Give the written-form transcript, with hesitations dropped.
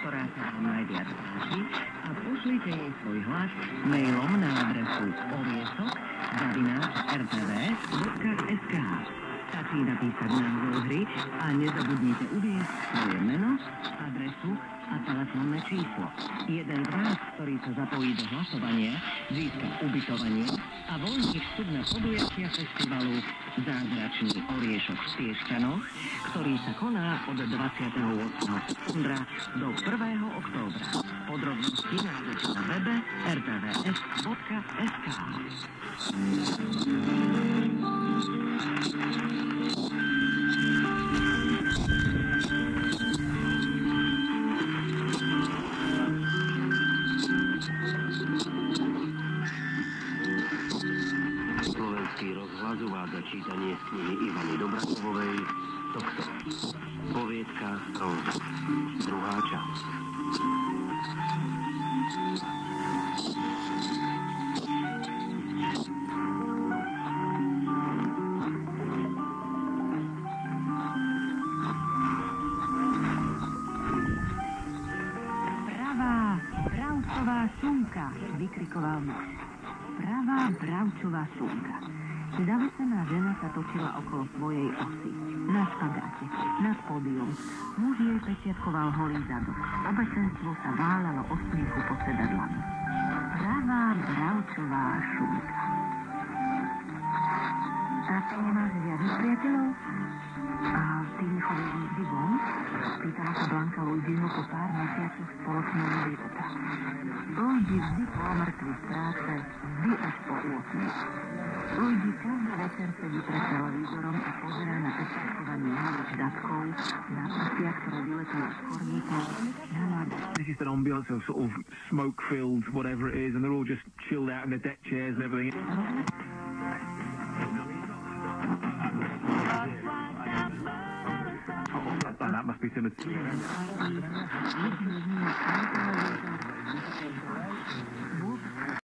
ktorá sa vám najviac páči a pošlite jej svoj hlas mailom na adresu oriešok@rtvs.sk. Stačí napísať názov hry a nezabudnite uviesť svoje meno, adresu a telefónne číslo. Jeden z vás, ktorý sa zapojí do hlasovania, získa ubytovanie a voľný vstup na podujatia festivalu Zázračný oriešok v Piešťanoch, ktorý sa koná od 28. septembra do 1. októbra. Podrobnosti nájdete na webe rtvs.sk. Slovenský rozhlas uvádza čítanie z knihy Ivany Dobrakovovej Tohto. Poviedka Róza. Druhá časť. Pravá bravčová sumka, vykrikoval muž. Pravá bravčová sumka. Zavesená žena sa točila okolo svojej osy. Na špagáte, nad pódium. Muž jej pečiatkoval holý zadok. Obecenstvo sa váľalo o smiechu pod sedadlami. Pravá bravčová šumka. A ty nemáš žiadnych priateľov? A ty nechodíš nikdy von? Pýtala sa Blanka Luigiho po pár mesiacoch spoločného života. Luigi vždy po mŕtvy z práce, vždy až po 8. Luigi každý večer sedí pred televízorom a pozerá na pečiatkovanie hlavých datkov, na prsia, ktoré vyletujú z korníkov, na mladé. This is an ambience of sort of smoke-filled whatever it is, and they're all just chilled out in their deck chairs and everything. That must be similar to